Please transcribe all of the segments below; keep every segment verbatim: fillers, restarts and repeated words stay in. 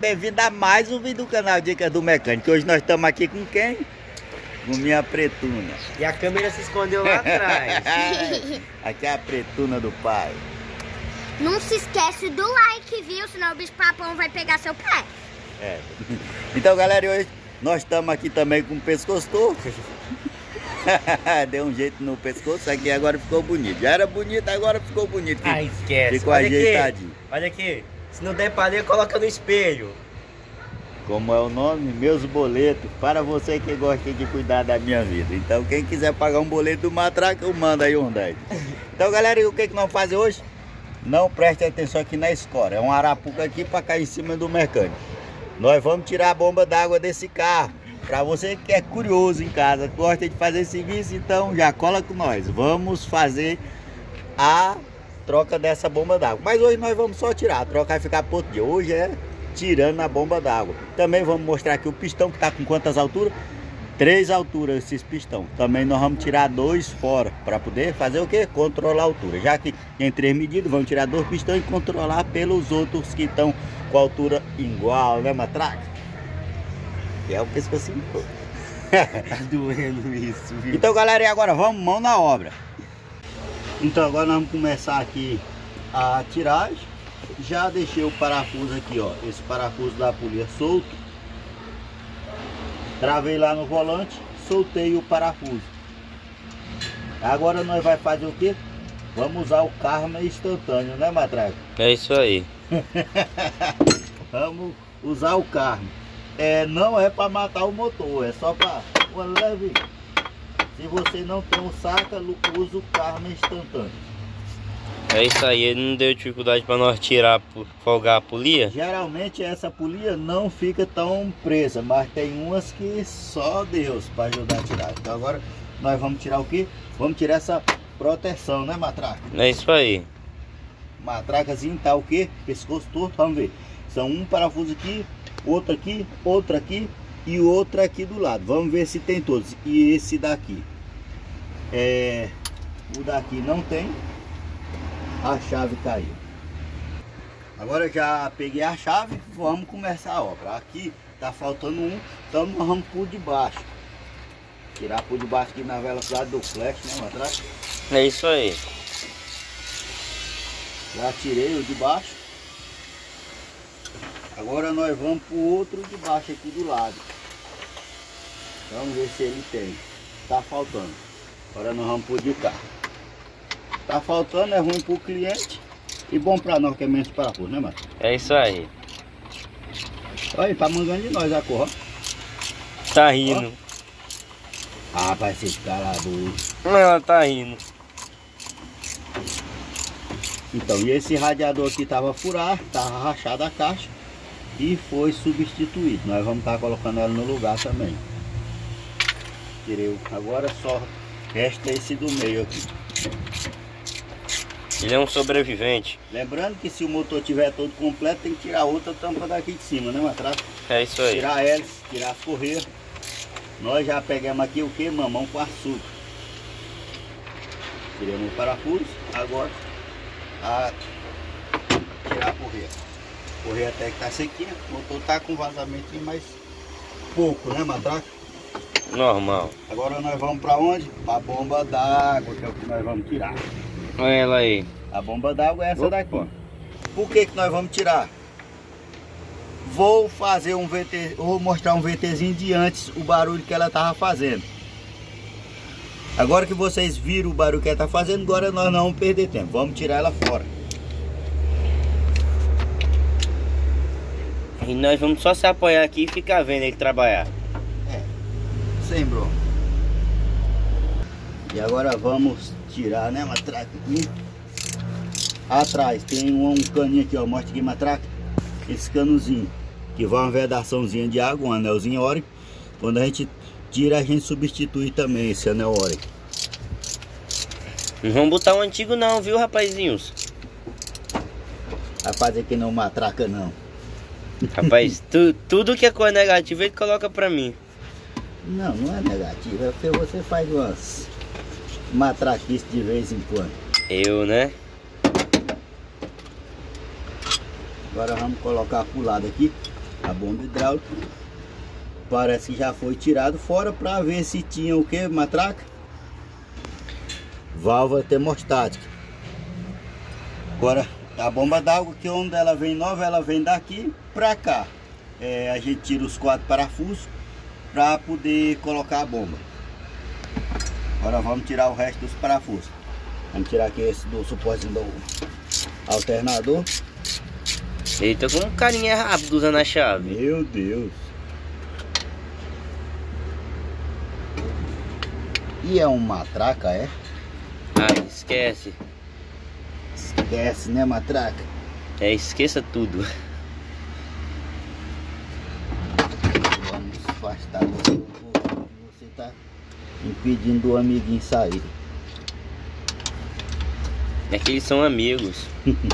bem-vindos a mais um vídeo do canal Dicas do Mecânico. Hoje nós estamos aqui com quem? Com minha pretuna. E a câmera se escondeu lá atrás. Aqui é a pretuna do pai. Não se esquece do like, viu? Senão o bicho papão vai pegar seu pé. É. Então, galera, hoje nós estamos aqui também com o pescoço torto. Deu um jeito no pescoço, aqui agora ficou bonito. Já era bonito, agora ficou bonito. Ah, esquece. Ficou olha ajeitadinho. Aqui, olha aqui. Se não der pra ler, coloca no espelho. Como é o nome? Meus boletos. Para você que gosta de cuidar da minha vida. Então, quem quiser pagar um boleto do Matraca, eu mando aí um dez. Então, galera, e o que, que nós fazemos hoje? Não preste atenção aqui na escora. É um arapuca aqui para cair em cima do mecânico. Nós vamos tirar a bomba d'água desse carro. Para você que é curioso em casa, gosta de fazer serviço, então já cola com nós. Vamos fazer a troca dessa bomba d'água. Mas hoje nós vamos só tirar. A troca vai ficar para outro dia. Hoje é tirando a bomba d'água. Também vamos mostrar aqui o pistão que está com quantas alturas? Três alturas esses pistão. Também nós vamos tirar dois fora para poder fazer o que? Controlar a altura. Já que tem três medidas, vamos tirar dois pistões e controlar pelos outros que estão com a altura igual, né, Matraca? Que é o pescocinho todo. Tá doendo isso, viu? Então, galera, e agora vamos mão na obra. Então agora nós vamos começar aqui a tiragem. Já deixei o parafuso aqui, ó. Esse parafuso da polia solto. Travei lá no volante, soltei o parafuso. Agora nós vai fazer o que? Vamos usar o Karma instantâneo, né, Matraca? É isso aí. Vamos usar o Karma. É, não é para matar o motor, é só para uma leve. Se você não tem um saca, usa o Karma instantâneo. É isso aí, ele não deu dificuldade para nós tirar, folgar a polia? Geralmente essa polia não fica tão presa, mas tem umas que só Deus para ajudar a tirar. Então agora nós vamos tirar o que? Vamos tirar essa proteção, né, Matraca? É isso aí. Matracazinho tá o que? Pescoço torto, vamos ver. São um parafuso aqui, outro aqui, outro aqui e outro aqui do lado. Vamos ver se tem todos. E esse daqui. É, o daqui não tem. A chave caiu. Agora já peguei a chave, vamos começar a obra. Aqui tá faltando um, então nós vamos por debaixo. Tirar por debaixo aqui na velocidade do flash, né, atrás. É isso aí. Já tirei o de baixo. Agora nós vamos pro outro de baixo aqui do lado. Vamos ver se ele tem. Tá faltando. Agora nós vamos pro de cá. Tá faltando, é ruim pro cliente e bom pra nós que é menos parafuso, né, mano? É isso aí. Olha, tá mangando de nós a cor, ó. Tá rindo. Ó. Ah, vai ser escalador. Ela tá rindo. Então, e esse radiador aqui tava furado, tava rachado a caixa e foi substituído. Nós vamos estar colocando ela no lugar também. Tirei o... Agora só resta esse do meio aqui. Ele é um sobrevivente. Lembrando que se o motor tiver todo completo, tem que tirar outra tampa daqui de cima, né, Matraca? É isso aí. Tirar a hélice, tirar as correias. Nós já pegamos aqui o que? Mamão com açúcar. Tiramos o parafuso. Agora, a tirar a correia. A correia até que tá sequinha. O motor tá com vazamento mais pouco, né, Matraca? Normal. Agora nós vamos para onde? Para a bomba d'água, que é o que nós vamos tirar. Olha ela aí. A bomba d'água é essa Opa. daqui. Por que que nós vamos tirar? Vou fazer um V T, vou mostrar um VTzinho de antes, o barulho que ela tava fazendo. Agora que vocês viram o barulho que ela tá fazendo, agora nós não vamos perder tempo. Vamos tirar ela fora. E nós vamos só se apoiar aqui e ficar vendo ele trabalhar. É, sem bronca. E agora vamos tirar, né, Matraca? Aqui. Atrás tem um, um caninho aqui, ó. Mostra aqui, Matraca. Esse canozinho. Que vai uma vedaçãozinha de água, um anelzinho órico. Quando a gente tira, a gente substitui também esse anel órico. Não vamos botar um antigo não, viu, rapazinhos? Rapaz, aqui não Matraca, não. Rapaz, tu, tudo que é coisa negativa ele coloca pra mim. Não, não é negativo. É porque você faz umas matraquices de vez em quando. Eu, né? Agora vamos colocar pro lado aqui. A bomba hidráulica parece que já foi tirado fora para ver se tinha o que, matraca? Válvula termostática. Agora a bomba d'água, que onde ela vem nova, ela vem daqui para cá. É, a gente tira os quatro parafusos para poder colocar a bomba. Agora vamos tirar o resto dos parafusos. Vamos tirar aqui esse do suporte do alternador. Eita, como um carinha é rápido usando a chave. Meu Deus. E é um matraca, é? Ah, esquece. Esquece, né, matraca? É, esqueça tudo. Vamos afastar você um pouco. Você tá impedindo o amiguinho sair. É que eles são amigos.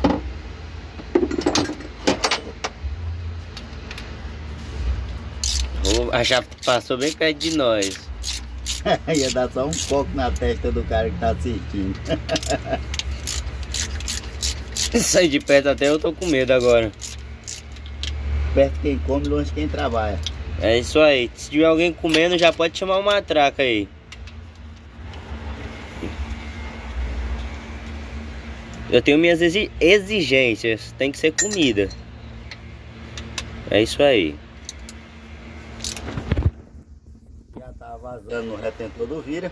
Oh, já passou bem perto de nós. Ia dar só um pouco na testa do cara que tá assistindo. Sair de perto até eu tô com medo agora. Perto quem come, longe quem trabalha. É isso aí. Se tiver alguém comendo, já pode chamar uma matraca aí. Eu tenho minhas exigências. Tem que ser comida. É isso aí. Já tá vazando no retentor do vira.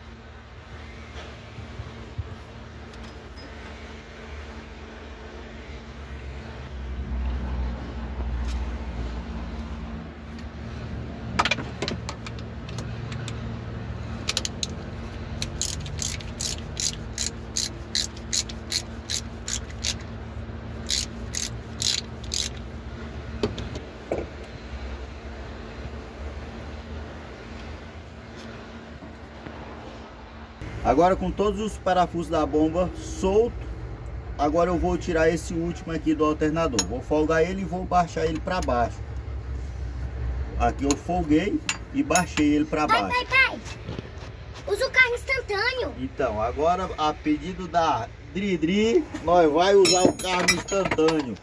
Agora, com todos os parafusos da bomba solto, agora eu vou tirar esse último aqui do alternador. Vou folgar ele e vou baixar ele para baixo. Aqui eu folguei e baixei ele para baixo. Pai, pai, pai. Usa o carro instantâneo. Então, agora a pedido da Dri-Dri, nós vai usar o carro instantâneo.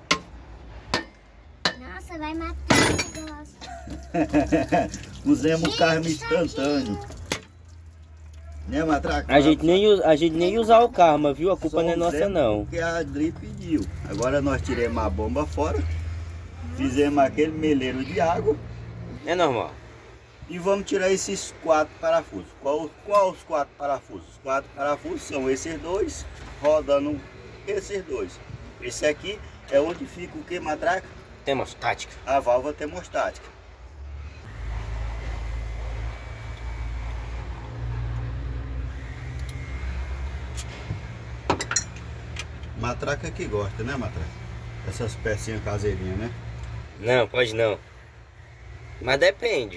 Nossa, vai matar o negócio. Usemos o carro instantâneo. Né, matraca? A gente nem, a gente nem usar o karma, viu? A culpa não é nossa, não. Porque a Dri pediu. Agora nós tiramos a bomba fora. Fizemos aquele meleiro de água. É normal. E vamos tirar esses quatro parafusos. Qual, qual os quatro parafusos? Os quatro parafusos são esses dois, rodando esses dois. Esse aqui é onde fica o que, matraca? Termostática. A válvula termostática. Matraca que gosta, né, matraca? Essas pecinhas caseirinhas, né? Não, pode não. Mas depende.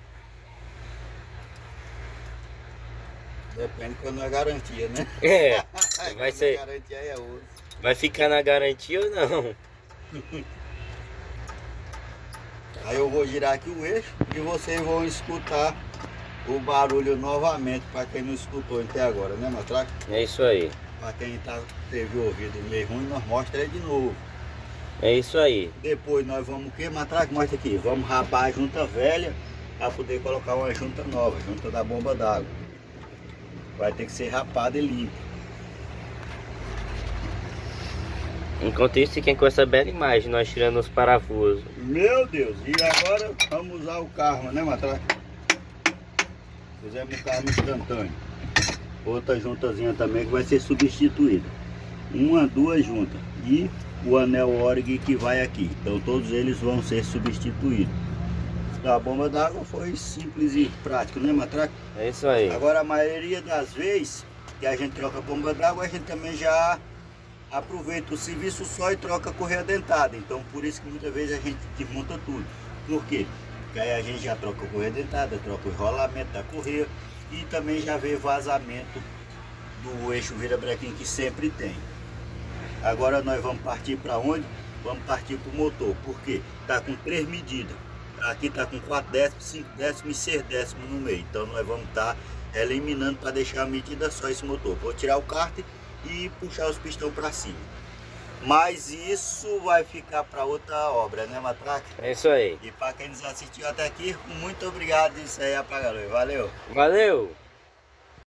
Depende quando é garantia, né? É, vai ser. Garantia é outra. Vai ficar na garantia ou não? Aí eu vou girar aqui o eixo e vocês vão escutar o barulho novamente, para quem não escutou até agora, né, matraca? É isso aí. Para quem tá, teve o ouvido meio ruim, nós mostra ele de novo. É isso aí. Depois nós vamos o que, matraca? Mostra aqui. Vamos rapar a junta velha para poder colocar uma junta nova, junta da bomba d'água. Vai ter que ser rapada e limpa. Enquanto isso, fiquem com essa bela imagem, nós tirando os parafusos. Meu Deus, e agora vamos usar o karma, né, matraca? Fizemos o karma instantâneo. Outra juntazinha também que vai ser substituída. Uma, duas juntas. E o anel Org que vai aqui. Então todos eles vão ser substituídos. A bomba d'água foi simples e prático, né, matraca? É isso aí. Agora a maioria das vezes que a gente troca a bomba d'água, a gente também já aproveita o serviço só e troca a correia dentada. Então por isso que muitas vezes a gente desmonta tudo. Por quê? Porque aí a gente já troca a correia dentada, troca o enrolamento da correia e também já vê vazamento do eixo virabrequim que sempre tem. Agora nós vamos partir para onde? Vamos partir para o motor. Por quê? Está com três medidas. Aqui está com quatro décimos, cinco décimos e seis décimos no meio. Então nós vamos estar tá eliminando para deixar a medida só esse motor. Vou tirar o cárter e puxar os pistões para cima. Mas isso vai ficar para outra obra, né, Matraca? É isso aí. E para quem nos assistiu até aqui, muito obrigado. Isso aí, apaga a luz. Valeu. Valeu.